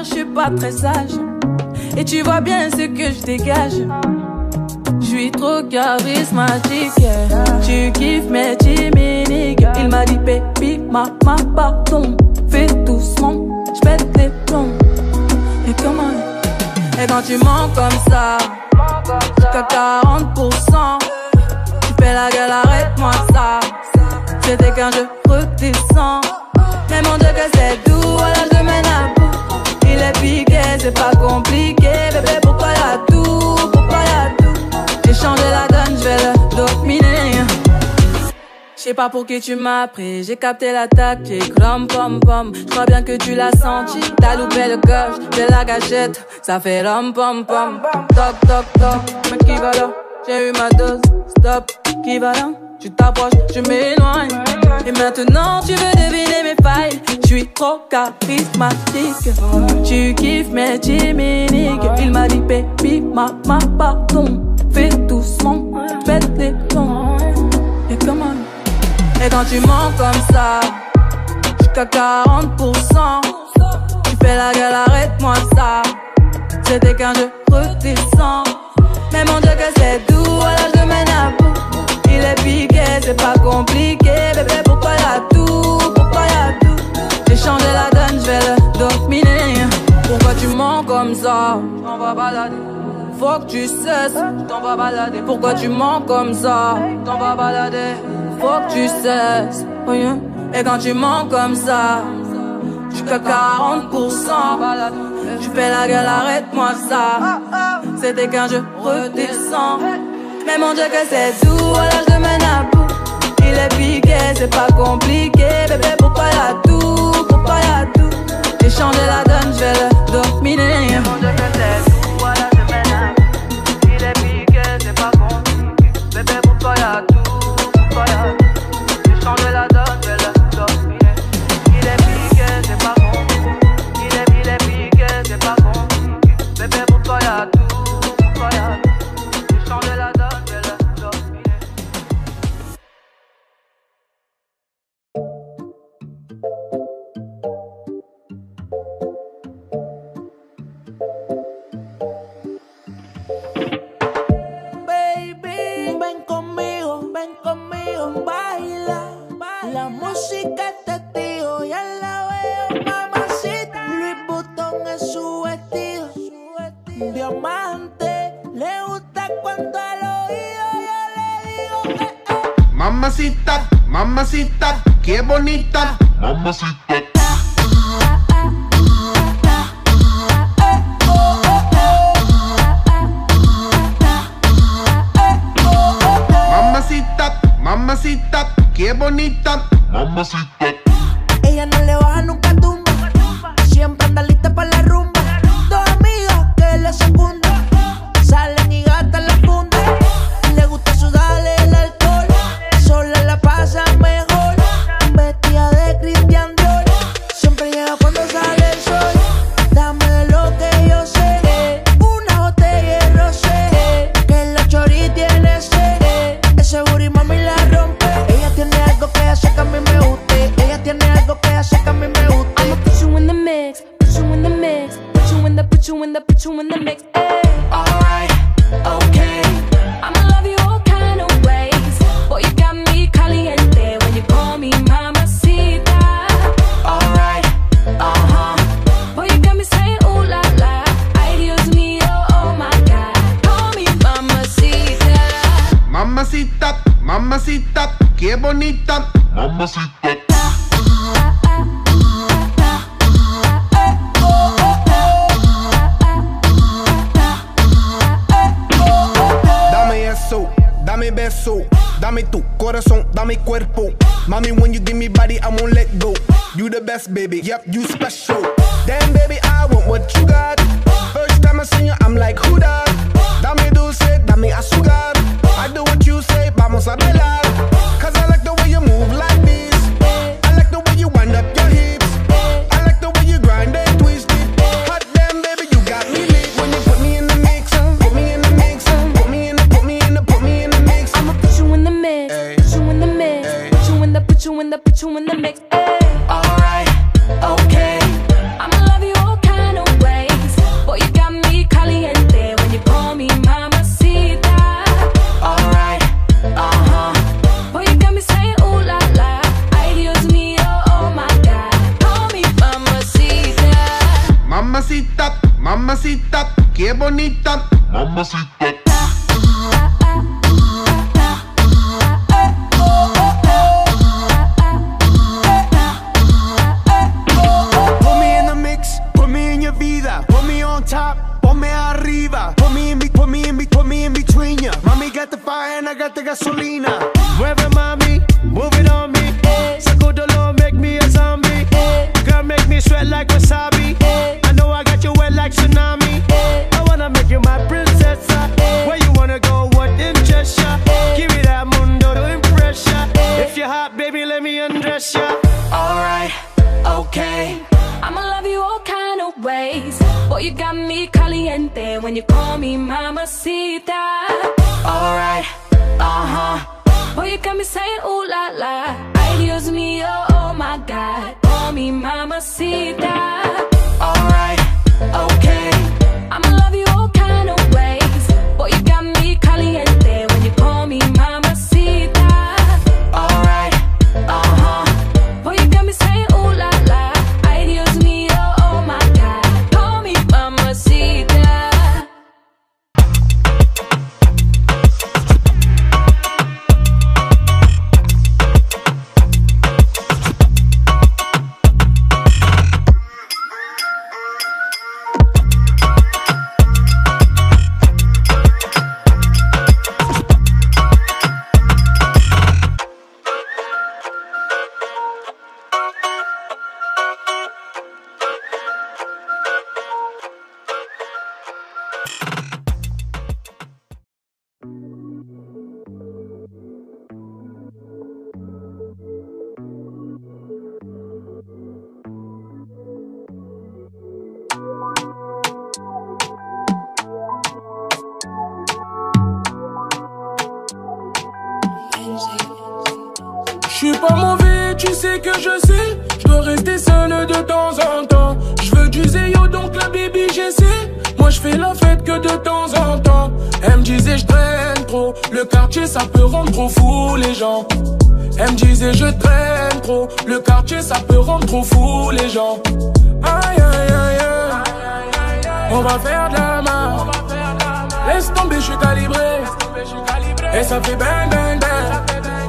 je suis pas très sage. Et tu vois bien ce que je dégage. Je suis trop charismatique, yeah. Tu kiffes mes chimiques. Il m'a dit baby, ma pardon. Fais doucement, j'pète les plombs. Et comment? Et quand tu mens comme ça, jusqu'à 40%, tu fais la gueule, arrête-moi ça. C'était quand je redescends. Mais mon Dieu que c'est doux, alors je mène à bout. Il est piqué, c'est pas compliqué. Bébé, pourquoi y'a tout? Pourquoi y'a tout? J'ai changé la donne, je vais le dominer. Je sais pas pour qui tu m'as pris, j'ai capté la tactique. Rom pom pom, je crois bien que tu l'as senti. T'as loupé le coche de la gâchette, ça fait rom pom pom. Toc toc toc, mais qui va là? J'ai eu ma dose, stop, qui va là? Tu t'approches, je m'éloigne. Et maintenant tu veux deviner mes failles. Je suis trop charismatique. Tu kiffes mes chimiques. Il m'a dit baby, ma pardon. Fais doucement, pète les plombs. Et comment? Et quand tu mens comme ça, jusqu'à 40%, tu fais la gueule, arrête-moi ça. C'était quand je redescends. Mais mon Dieu que c'est doux, alors je mène à bout. Il est piqué, c'est pas compliqué. Bébé, pourquoi y'a tout? Pourquoi y'a tout? J'ai changé la donne, je vais le dominer. Pourquoi tu mens comme ça? T'en vas balader. Faut que tu cesses, t'en vas balader. Pourquoi tu mens comme ça? T'en vas balader. Faut que tu cesses. Oh yeah. Et quand tu mens comme ça, jusqu'à 40%, tu fais la gueule, arrête-moi ça. C'était quand je redescends. Mais mon Dieu que c'est doux, alors je mène à bout. Il est piqué, c'est pas compliqué. Bébé, pourquoi y'a tout? Pourquoi y'a tout? J'ai changé la donne, je vais le dominer. Mais mon Dieu que c'est doux, alors je mène à bout. Il est piqué, c'est pas compliqué. Bébé, pourquoi y'a tout? Pourquoi y'a tout? J'ai changé la donne, je vais le dominer. Il est piqué, c'est pas compliqué. Il est piqué, c'est pas compliqué. Bébé, pourquoi y'a tout? Pourquoi y'a tout? J'ai changé la donne. Baila, la música es testigo, ya la veo, mamacita. Louis Vuitton es su vestido, diamante, le gusta cuando al oído yo le digo Mamacita, mamacita, qué bonita, mamacita. Mamacita, mamacita, qué bonita, mamacita. Ella no le baja nunca tumba, siempre anda lista para la rumba. Dos amigas que le secundan, salen y gastan la funda. Le gusta sudarle el alcohol, sola la pasa mejor. Vestida de Christian Dior, siempre llega cuando sale el sol. Dame de lo que yo sé, una botella de rosé, que la chori tiene sed. Ese booty mami la rompe. Ella tiene algo que hace que a mí me guste. Ella tiene algo que hace que a mí me guste. I'ma put you in the mix, put you in the mix, put you in the, put you in the, put you in the mix. Ay. Alright, okay. I'ma love you all kind of ways. Boy, you got me caliente when you call me mamacita. Alright, boy, you got me saying ooh la la. Ay, Dios mío, oh my God. Call me mamacita. Mamacita, mamacita, qué bonita, mamacita. Dame eso, dame beso, dame tu corazón, dame cuerpo. Mommy, when you give me body, I won't let go. You the best, baby, yep, you special. Damn, baby, I want what you got. First time I see you, I'm like, who that? Dame dulce, dame azúcar. I do what you say, vamos a bailar. Cause I like the way you move like this. I like the way you wind up your hips. I like the way you grind and twist it. Hot damn, baby, you got me lit. When you put me in the mix, put me in the mix, put me in the, put me in the, put me in the mix. I'ma put you in the mix, put you in the mix, put you in the, put you in the, put you in the mix. Ay. Alright, okay. I'ma love you all kind of Mamacita, mamacita, qué bonita. Mamacita. Put me in the mix, put me in your vida. Put me on top, ponme arriba. Put me in between ya. Mami got the fire and I got the gasolina. Mueve mami, move it on me. Sacudolo, make me a zombie. Girl, make me sweat like wasabi. I know I got you wet like tsunami. I wanna make you my princess. Where you wanna go, what interests ya? Give me that mundo to impress ya. If you're hot, baby, let me undress ya. Alright, okay. I'ma love you all kind of ways. Boy, you got me caliente when you call me mamacita. Alright, boy, you got me saying ooh la la. Ay, Dios mío, oh my God. Call me mamacita. Alright, okay. I'ma love you all kind of ways. Boy, you got me caliente when you call me mamacita. Alright, boy, you got me saying ooh la la. Ay, Dios mío, oh my God. Call me mamacita. Je suis pas mauvais, tu sais que je sais. Je dois rester seul de temps en temps. Je veux du zéyo, donc la baby j'essaie. Moi je fais la fête que de temps en temps. Elle me disait je traîne trop. Le quartier ça peut rendre trop fou les gens. Elle me disait je traîne trop. Le quartier ça peut rendre trop fou les gens. Aïe aïe aïe aïe. On va faire de la main. Laisse tomber, je suis calibré. Et ça fait bang bang bang.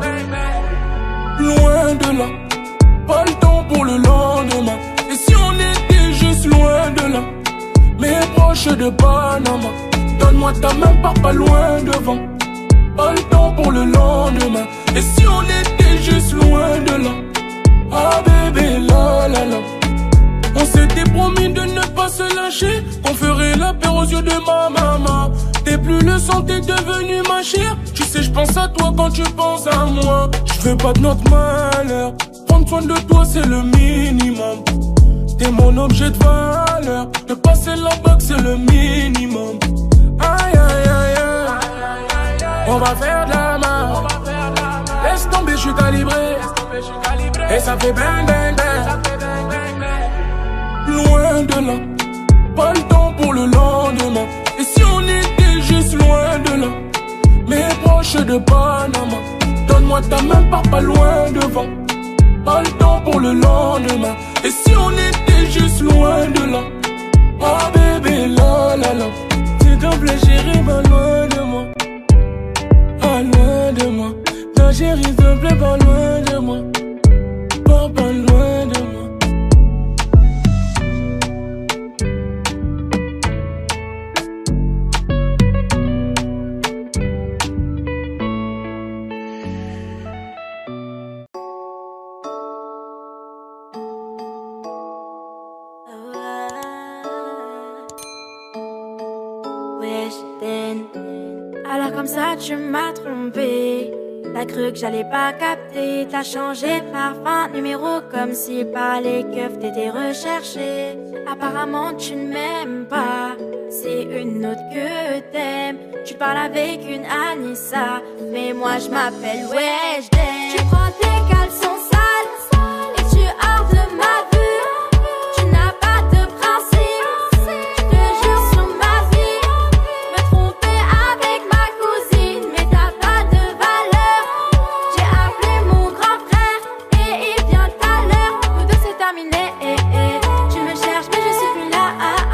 Loin de là, pas le temps pour le lendemain. Et si on était juste loin de là, mais proche de Panama. Donne-moi ta main, pars pas loin devant. Pas le temps pour le lendemain. Et si on était juste loin de là, ah bébé la la la. On s'était promis de ne pas se lâcher, qu'on ferait la paix aux yeux de ma maman. T'es plus le sang, t'es devenu ma chère. Tu sais, je pense à toi quand tu penses à moi. Je veux pas de notre malheur. Prendre soin de toi, c'est le minimum. T'es mon objet de valeur. De passer la bague, c'est le minimum. Aïe, aïe, aïe, aïe. On va faire de la main. Laisse tomber, je suis calibré. Et ça fait bang, bang, bang. Loin de là, pas le temps pour le lendemain. Et si on était juste loin de là, mais proche de Panama. Donne-moi ta main, pars pas loin devant. Pas le temps pour le lendemain. Et si on était juste loin de là, ah bébé la la la. S'il te plaît chérie, pas loin de moi. Pas loin de moi. Ta chérie, s'il te plaît, pas loin de moi. Pas loin de moi. Alors comme ça tu m'as trompé. T'as cru que j'allais pas capter. T'as changé de parfum, numéro comme si par les keufs t'étais recherché. Apparemment tu ne m'aimes pas, c'est une autre que t'aimes. Tu parles avec une Anissa, mais moi je m'appelle Weshden. Tu prends tes caleçons sales et tu hors de ma vue. Tu n'as pas de principe, je te jure sur ma vie. Me tromper avec ma cousine, mais t'as pas de valeur. J'ai appelé mon grand frère et il vient tout à l'heure. Nous deux c'est terminé, tu me cherches mais je suis plus là.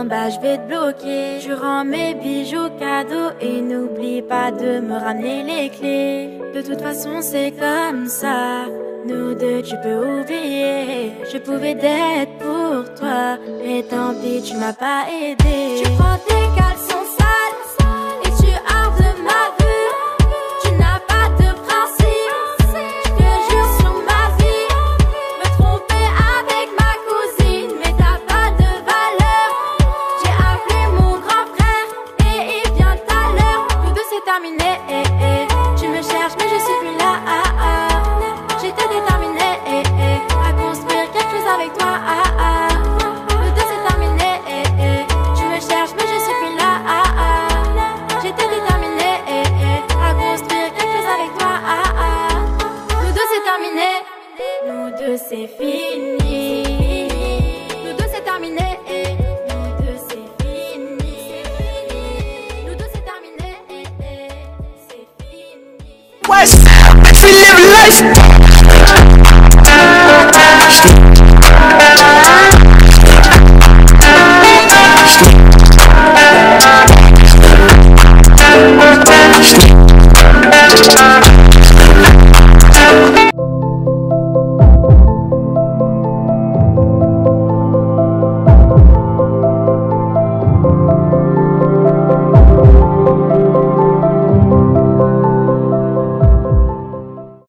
bah je vais te bloquer. Je rends mes bijoux cadeaux et n'oublie pas de me ramener les clés. De toute façon c'est comme ça, nous deux tu peux oublier. Je pouvais d'être pour toi, mais tant pis tu m'as pas aidé. Tu prends tes caleçons sales et tu hors de ma vue. Tu n'as pas de principe, je te jure sur ma vie. Me tromper avec ma cousine, mais t'as pas de valeur. J'ai appelé mon grand frère et il vient tout à l'heure. Nous deux c'est terminé, tu me cherches mais je suis plus là. J'étais déterminée à construire quelque chose avec toi. Nous deux c'est terminé, tu me cherches mais je suis plus là. J'étais déterminée à construire quelque chose avec toi. Nous deux c'est terminé, nous deux c'est fini. Nous deux c'est terminé, nous deux c'est fini. Nous deux c'est terminé, c'est fini. West, we live life.